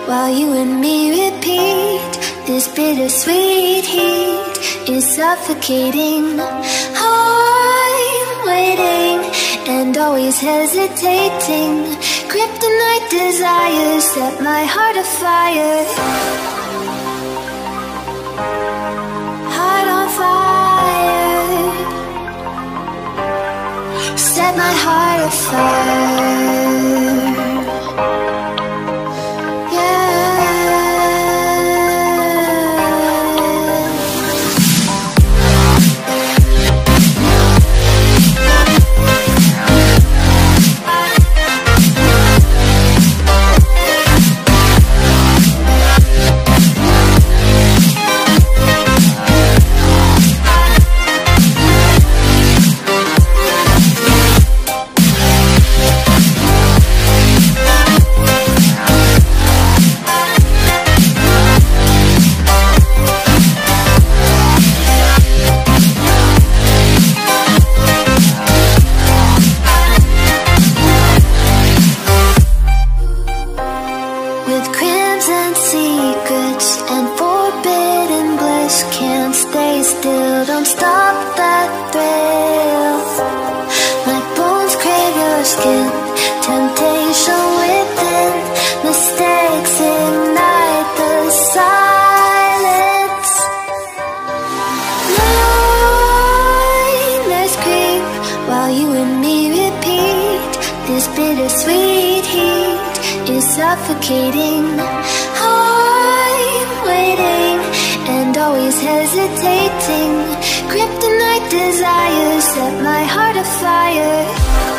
while you and me repeat. This bittersweet heat is suffocating. I'm waiting and always hesitating. Kryptonite desires set my heart afire. Heart on fire. Set my heart afire. Bittersweet heat is suffocating. I'm waiting and always hesitating. Kryptonite desires set my heart afire.